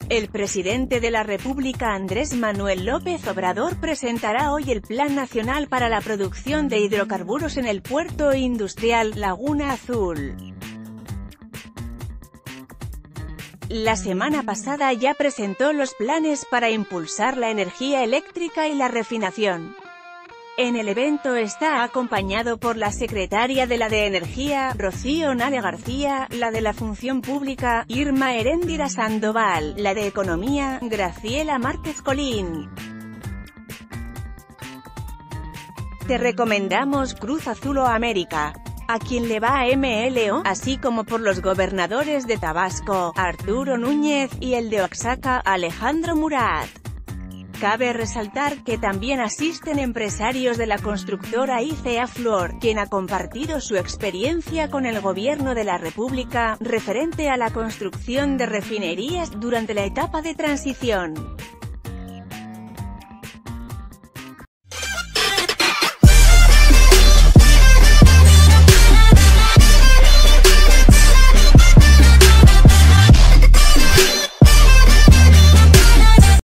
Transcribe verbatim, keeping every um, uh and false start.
El presidente de la República Andrés Manuel López Obrador presentará hoy el Plan Nacional para la Producción de Hidrocarburos en el Puerto Industrial Laguna Azul. La semana pasada ya presentó los planes para impulsar la energía eléctrica y la refinación. En el evento está acompañado por la secretaria de la de Energía, Rocío Nale García, la de la Función Pública, Irma Heréndira Sandoval, la de Economía, Graciela Márquez Colín. Te recomendamos Cruz Azul o América, a quien le va a M L O, así como por los gobernadores de Tabasco, Arturo Núñez, y el de Oaxaca, Alejandro Murat. Cabe resaltar que también asisten empresarios de la constructora I C A Fluor, quien ha compartido su experiencia con el gobierno de la República, referente a la construcción de refinerías, durante la etapa de transición.